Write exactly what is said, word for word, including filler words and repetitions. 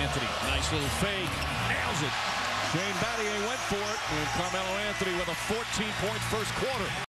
Anthony. Nice little fake. Nails it. Shane Battier went for it. And Carmelo Anthony with a fourteen point first quarter.